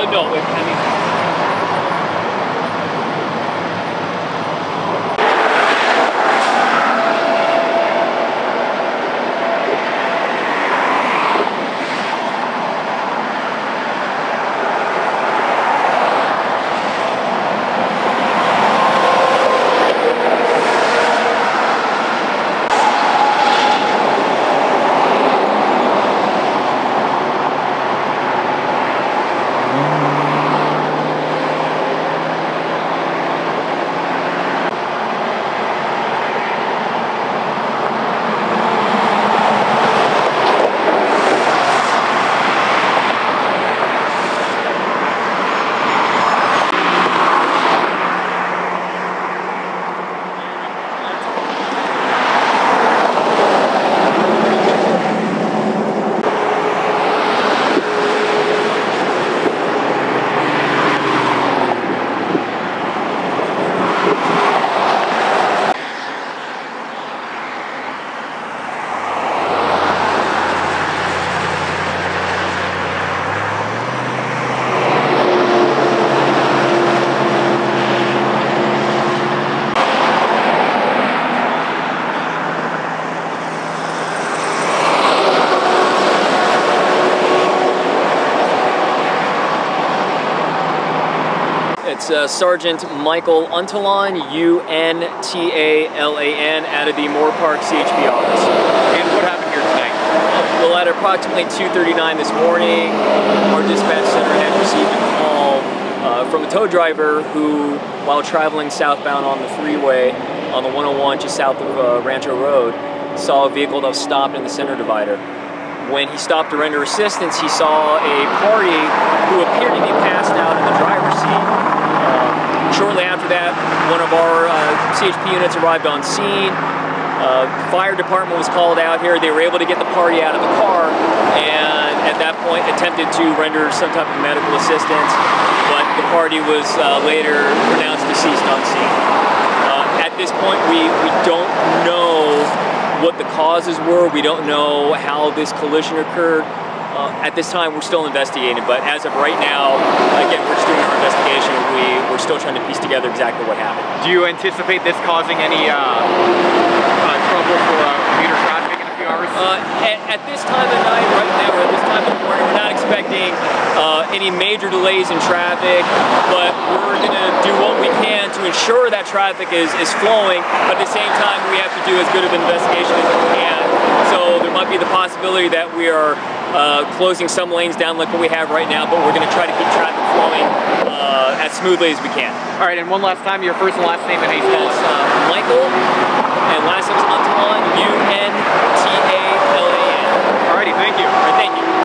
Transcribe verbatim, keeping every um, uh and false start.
Uh, no, I mean. It's uh, Sergeant Michael Untalan, U N T A L A N, out of the Moore Park C H P office. And what happened here tonight? Well, at approximately two thirty-nine this morning, our dispatch center had received a call uh, from a tow driver who, while traveling southbound on the freeway on the one oh one just south of uh, Rancho Road, saw a vehicle that was stopped in the center divider. When he stopped to render assistance, he saw a party who appeared to be passed out in the driver's seat. Uh, shortly after that, one of our uh, C H P units arrived on scene. Uh, the fire department was called out here. They were able to get the party out of the car, and at that point attempted to render some type of medical assistance, but the party was uh, later pronounced deceased on scene. Uh, at this point, we, we don't know what the causes were. We don't know how this collision occurred. Uh, at this time, we're still investigating, but as of right now, again, we're just doing our investigation. We, we're still trying to piece together exactly what happened. Do you anticipate this causing any uh, uh, trouble for uh, commuter traffic in a few hours? Uh, at, at this time of night, right now, or at this time of the morning, we're not expecting uh, any major delays in traffic, but we're going to do what we can to ensure that traffic is, is flowing, but at the same time, we have to do as good of an investigation as we can. So there might be the possibility that we are uh, closing some lanes down like what we have right now, but we're going to try to keep traffic flowing uh, as smoothly as we can. All right, and one last time, your first and last name and how you spell it? Uh, Michael, and last name is Untalan, U N T A